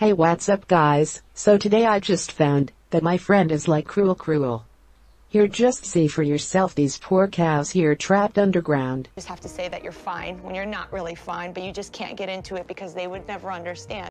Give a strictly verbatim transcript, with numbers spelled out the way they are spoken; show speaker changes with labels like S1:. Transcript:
S1: Hey, what's up guys? So today I just found that my friend is like cruel cruel. Here, just see for yourself these poor cows here trapped underground.
S2: You just have to say that you're fine when you're not really fine, but you just can't get into it because they would never understand.